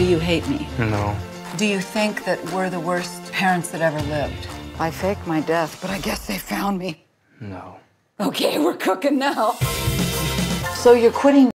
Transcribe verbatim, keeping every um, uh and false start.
Do you hate me? No. Do you think that we're the worst parents that ever lived? I faked my death, but I guess they found me. No. Okay, we're cooking now. So you're quitting